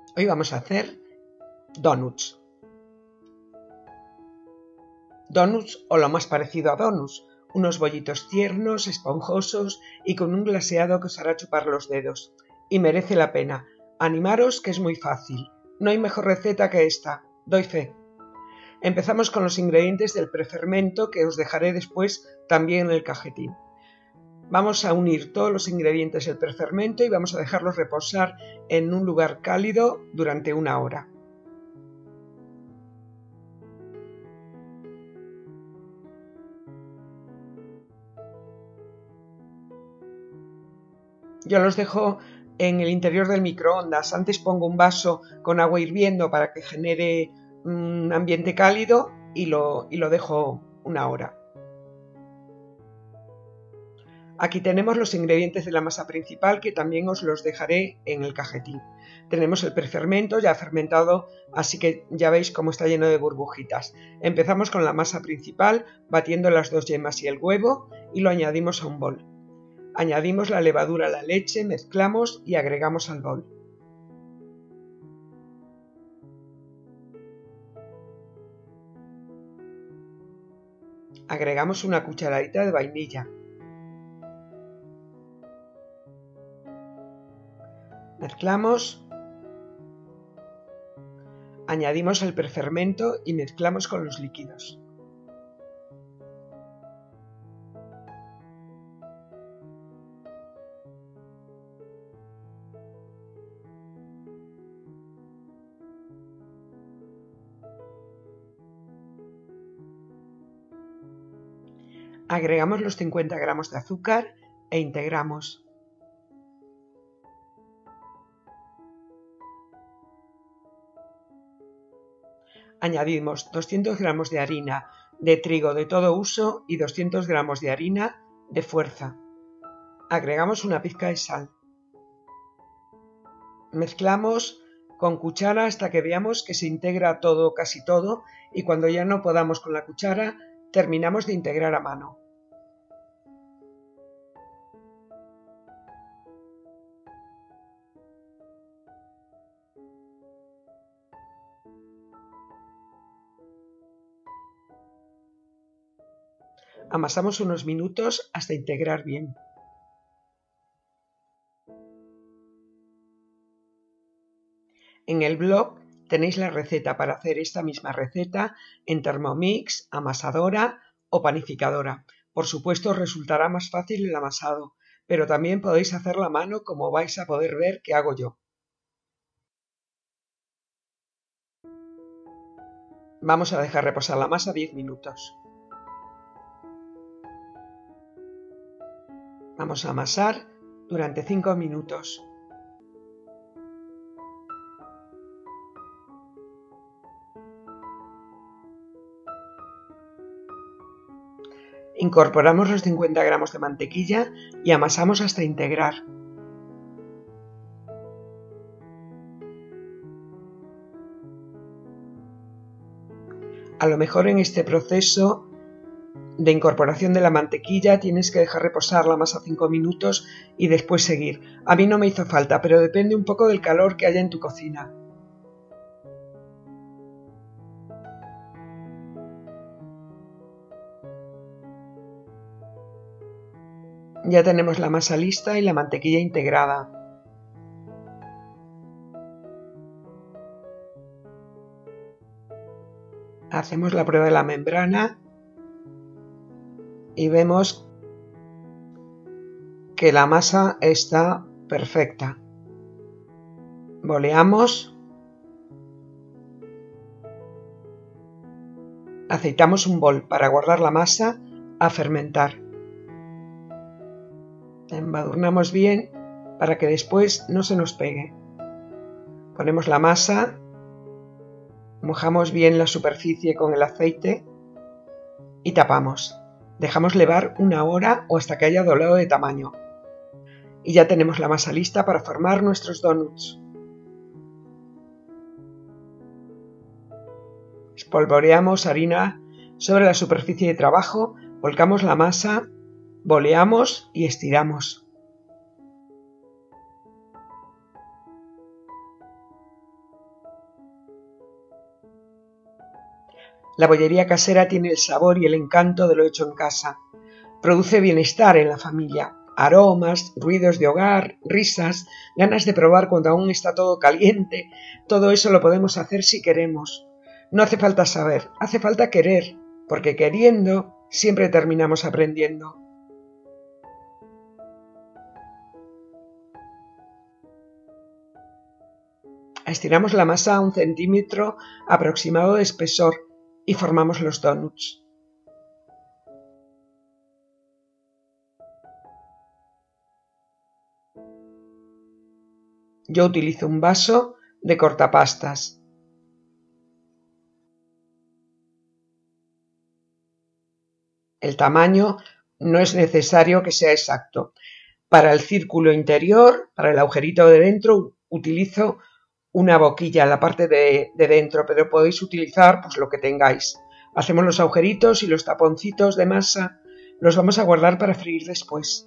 Hoy vamos a hacer donuts. Donuts o lo más parecido a donuts, unos bollitos tiernos, esponjosos y con un glaseado que os hará chupar los dedos. Y merece la pena. Animaros que es muy fácil. No hay mejor receta que esta, doy fe. Empezamos con los ingredientes del prefermento que os dejaré después también en el cajetín. Vamos a unir todos los ingredientes del prefermento y vamos a dejarlos reposar en un lugar cálido durante 1 hora. Yo los dejo en el interior del microondas. Antes pongo un vaso con agua hirviendo para que genere un ambiente cálido y lo dejo 1 hora. Aquí tenemos los ingredientes de la masa principal que también os los dejaré en el cajetín. Tenemos el prefermento ya fermentado, así que ya veis cómo está lleno de burbujitas. Empezamos con la masa principal, batiendo las 2 yemas y el huevo y lo añadimos a un bol. Añadimos la levadura a la leche, mezclamos y agregamos al bol. Agregamos una cucharadita de vainilla. Mezclamos. Añadimos el prefermento y mezclamos con los líquidos. Agregamos los 50 gramos de azúcar e integramos. Añadimos 200 gramos de harina de trigo de todo uso y 200 gramos de harina de fuerza. Agregamos una pizca de sal. Mezclamos con cuchara hasta que veamos que se integra todo, casi todo, y cuando ya no podamos con la cuchara, terminamos de integrar a mano. Amasamos unos minutos hasta integrar bien. En el blog tenéis la receta para hacer esta misma receta en Thermomix, amasadora o panificadora. Por supuesto, os resultará más fácil el amasado, pero también podéis hacerla a mano como vais a poder ver que hago yo. Vamos a dejar reposar la masa 10 minutos. Vamos a amasar durante 5 minutos. Incorporamos los 50 gramos de mantequilla y amasamos hasta integrar. A lo mejor en este proceso de incorporación de la mantequilla tienes que dejar reposar la masa 5 minutos y después seguir. A mí no me hizo falta, pero depende un poco del calor que haya en tu cocina. Ya tenemos la masa lista y la mantequilla integrada. Hacemos la prueba de la membrana y vemos que la masa está perfecta. Boleamos. Aceitamos un bol para guardar la masa a fermentar. Embadurnamos bien para que después no se nos pegue. Ponemos la masa, mojamos bien la superficie con el aceite y tapamos. Dejamos levar 1 hora o hasta que haya doblado de tamaño. Y ya tenemos la masa lista para formar nuestros donuts. Espolvoreamos harina sobre la superficie de trabajo, volcamos la masa, boleamos y estiramos. La bollería casera tiene el sabor y el encanto de lo hecho en casa. Produce bienestar en la familia, aromas, ruidos de hogar, risas, ganas de probar cuando aún está todo caliente. Todo eso lo podemos hacer si queremos. No hace falta saber, hace falta querer, porque queriendo siempre terminamos aprendiendo. Estiramos la masa a 1 centímetro aproximado de espesor y formamos los donuts. Yo utilizo un vaso de cortapastas. El tamaño no es necesario que sea exacto. Para el círculo interior, para el agujerito de dentro, utilizo una boquilla en la parte de dentro, pero podéis utilizar pues lo que tengáis. Hacemos los agujeritos y los taponcitos de masa los vamos a guardar para freír después.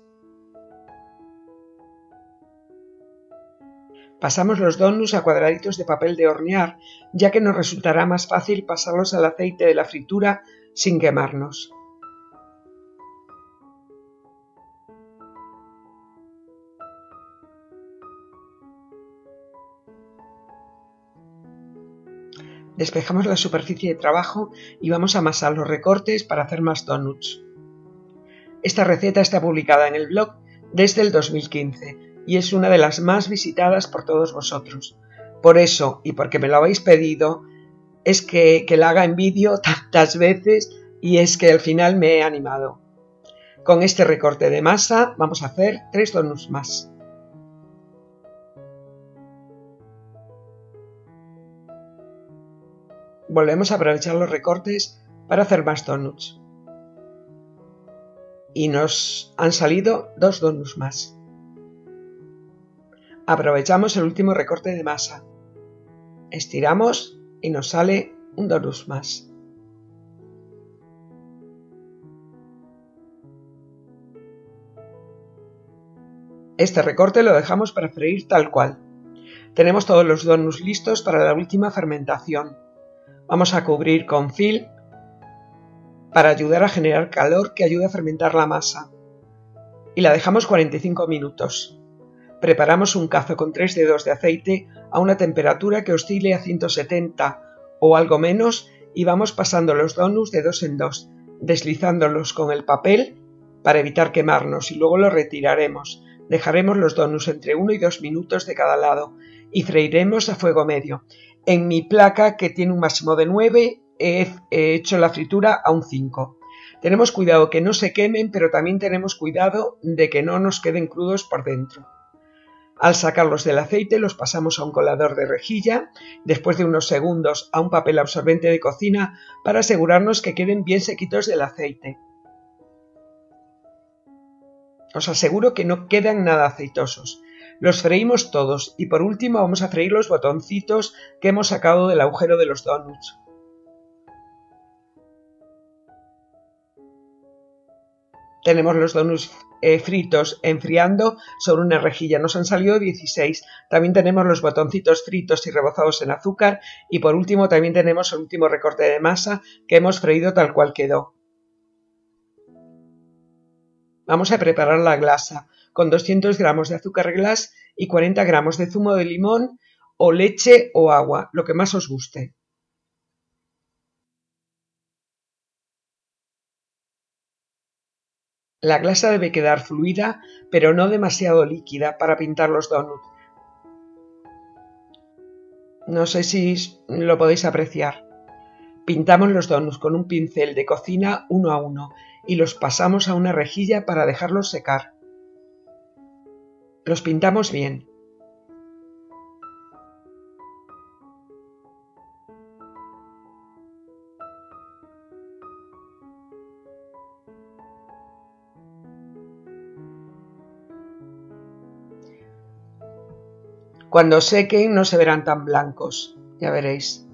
Pasamos los donuts a cuadraditos de papel de hornear, ya que nos resultará más fácil pasarlos al aceite de la fritura sin quemarnos. Despejamos la superficie de trabajo y vamos a amasar los recortes para hacer más donuts. Esta receta está publicada en el blog desde el 2015 y es una de las más visitadas por todos vosotros. Por eso, y porque me lo habéis pedido, es que la haga en vídeo tantas veces y es que al final me he animado. Con este recorte de masa vamos a hacer 3 donuts más. Volvemos a aprovechar los recortes para hacer más donuts. Y nos han salido 2 donuts más. Aprovechamos el último recorte de masa. Estiramos y nos sale un donut más. Este recorte lo dejamos para freír tal cual. Tenemos todos los donuts listos para la última fermentación. Vamos a cubrir con film para ayudar a generar calor que ayude a fermentar la masa. Y la dejamos 45 minutos. Preparamos un cazo con 3 dedos de aceite a una temperatura que oscile a 170 o algo menos y vamos pasando los donuts de 2 en 2, deslizándolos con el papel para evitar quemarnos y luego los retiraremos. Dejaremos los donuts entre 1 y 2 minutos de cada lado y freiremos a fuego medio. En mi placa, que tiene un máximo de 9, he hecho la fritura a un 5. Tenemos cuidado que no se quemen, pero también tenemos cuidado de que no nos queden crudos por dentro. Al sacarlos del aceite los pasamos a un colador de rejilla, después de unos segundos a un papel absorbente de cocina para asegurarnos que queden bien sequitos del aceite. Os aseguro que no quedan nada aceitosos. Los freímos todos y por último vamos a freír los botoncitos que hemos sacado del agujero de los donuts. Tenemos los donuts fritos enfriando sobre una rejilla, nos han salido 16. También tenemos los botoncitos fritos y rebozados en azúcar y por último también tenemos el último recorte de masa que hemos freído tal cual quedó. Vamos a preparar la glasa con 200 gramos de azúcar glass y 40 gramos de zumo de limón o leche o agua, lo que más os guste. La glasa debe quedar fluida, pero no demasiado líquida para pintar los donuts. No sé si lo podéis apreciar. Pintamos los donuts con un pincel de cocina uno a uno y los pasamos a una rejilla para dejarlos secar. Los pintamos bien. Cuando sequen no se verán tan blancos, ya veréis.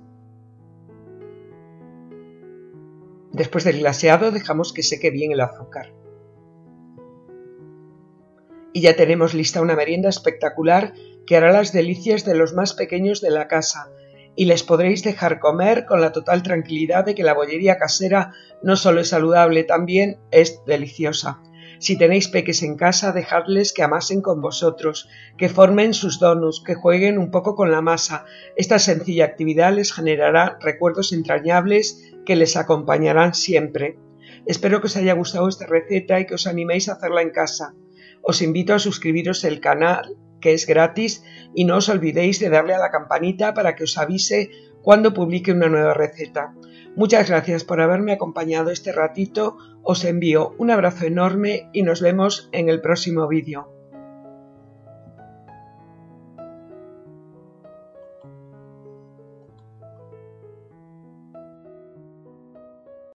Después del glaseado dejamos que seque bien el azúcar. Y ya tenemos lista una merienda espectacular que hará las delicias de los más pequeños de la casa y les podréis dejar comer con la total tranquilidad de que la bollería casera no solo es saludable, también es deliciosa. Si tenéis peques en casa, dejadles que amasen con vosotros, que formen sus donuts, que jueguen un poco con la masa. Esta sencilla actividad les generará recuerdos entrañables que les acompañarán siempre. Espero que os haya gustado esta receta y que os animéis a hacerla en casa. Os invito a suscribiros al canal, que es gratis, y no os olvidéis de darle a la campanita para que os avise cuando publique una nueva receta. Muchas gracias por haberme acompañado este ratito, os envío un abrazo enorme y nos vemos en el próximo vídeo.